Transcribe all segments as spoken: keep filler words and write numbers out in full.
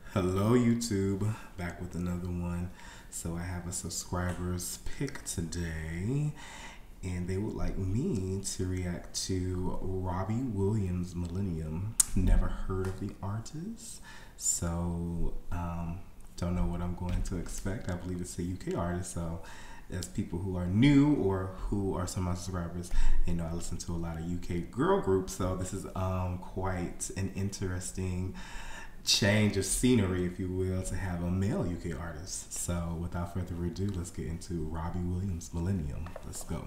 Hello YouTube, back with another one. So I have a subscriber's pick today and they would like me to react to Robbie Williams' Millennium. Never heard of the artist, so um, don't know what I'm going to expect. I believe it's a U K artist, so as people who are new or who are some of my subscribers, you know, I listen to a lot of U K girl groups, so this is um, quite an interesting change of scenery, if you will, to have a male U K artist. So without further ado, let's get into Robbie Williams' Millennium. Let's go.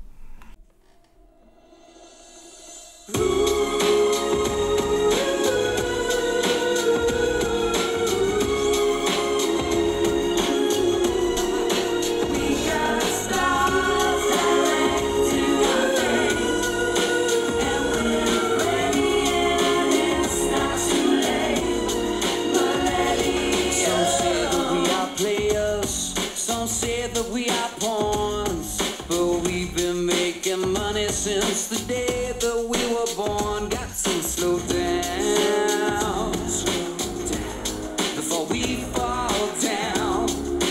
That we are pawns, but we've been making money since the day that we were born. Got to slow down before we fall down.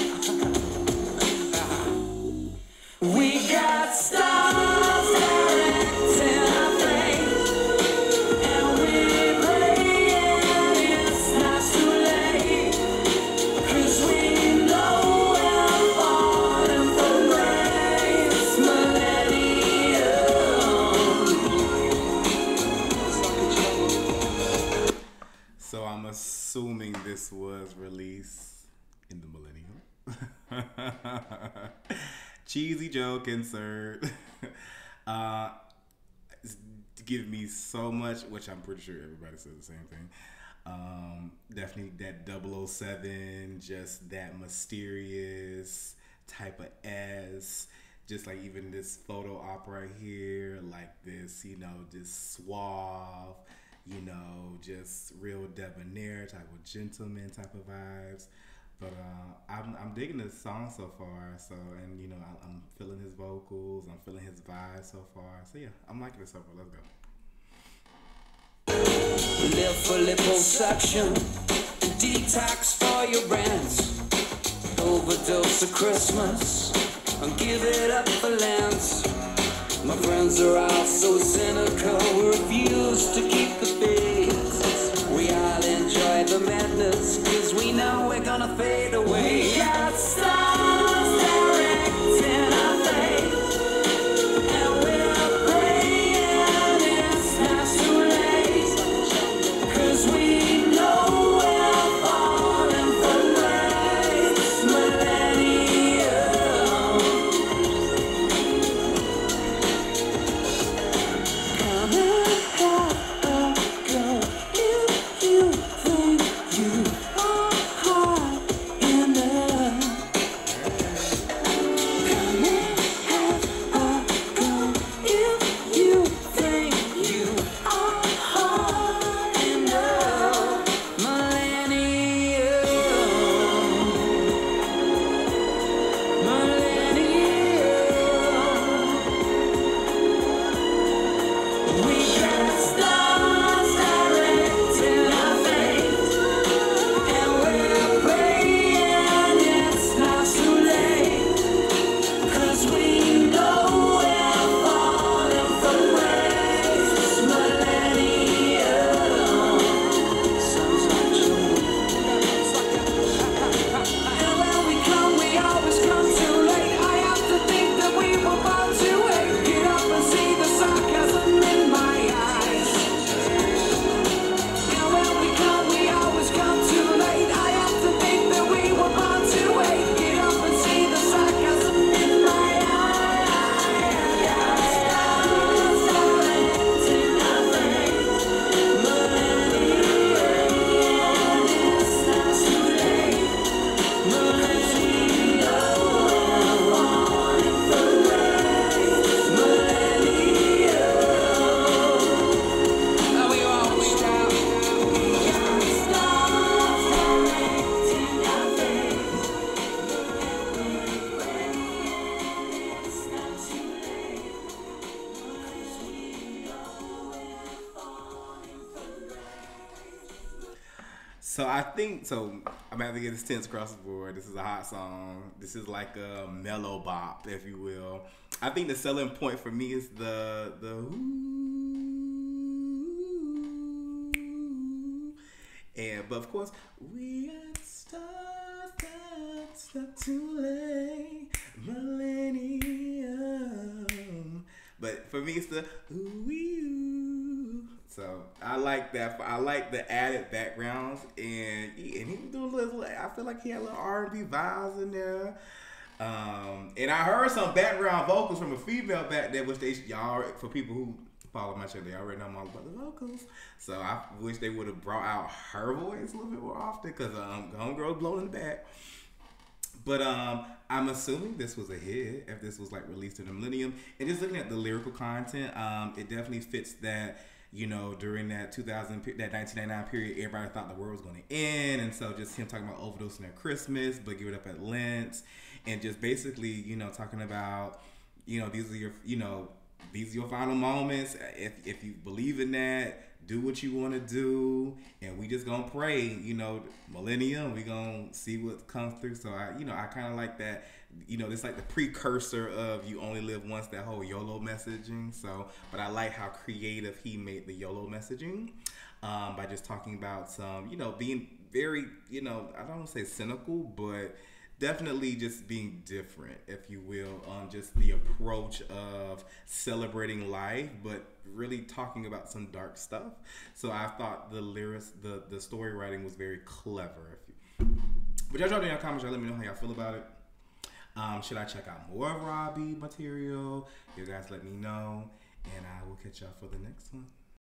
We got stars directing our fate, and we're praying it's not too late, 'cause we know So I'm assuming this was released in the Millennium. Cheesy joke insert. uh, it's give me so much, which I'm pretty sure everybody says the same thing. Um, definitely that double oh seven, just that mysterious type of S. Just like even this photo op right here, like this, you know, just suave, you know, just real debonair type of gentleman type of vibes. But uh, I'm, I'm digging this song so far. So, and you know, I, I'm feeling his vocals, I'm feeling his vibe so far. So yeah, I'm liking it so far. Let's go. Live for liposuction, detox for your rent, overdose of Christmas, and give it up for Lent. My friends are all so cynical, we refuse to keep the faith. We all enjoy the madness, 'cause we know we're gonna fade away. We got stars directing our fate, and we're praying it's not too late, 'cause we know we're falling from grace. Millennium, come and have a go if you think you are high enough. I think so. I'm about to get this tense across the board. This is a hot song. This is like a mellow bop, if you will. I think the selling point for me is the the ooh, and but of course we are stars that's not too late, Millennium. But for me, it's the ooh, ooh. So I like that. I like the added backgrounds, and he, and he was doing a little. I feel like he had a little R and B vibes in there. Um, and I heard some background vocals from a female back there, which they y'all for people who follow my show, they already know all about the vocals. So I wish they would have brought out her voice a little bit more often, because um, homegirl blowing in the back. But um, I'm assuming this was a hit if this was like released in the Millennium. And just looking at the lyrical content, um, it definitely fits that, you know, during that two thousand, that nineteen ninety-nine period, everybody thought the world was going to end. And so just him talking about overdosing at Christmas, but give it up at Lent. And just basically, you know, talking about, you know, these are your, you know, these are your final moments. If, if you believe in that, do what you want to do, and we just gonna pray, you know, Millennium, we gonna see what comes through. So I, you know, I kind of like that, you know, it's like the precursor of you only live once, that whole YOLO messaging. So, but I like how creative he made the YOLO messaging, um, by just talking about some, you know, being very, you know, I don't want to say cynical, but definitely just being different, if you will, on just the approach of celebrating life, but really talking about some dark stuff. So I thought the lyrics, the, the story writing was very clever. If you, but y'all drop in your comments, y'all let me know how y'all feel about it. Um, should I check out more of Robbie material? You guys let me know, and I will catch y'all for the next one.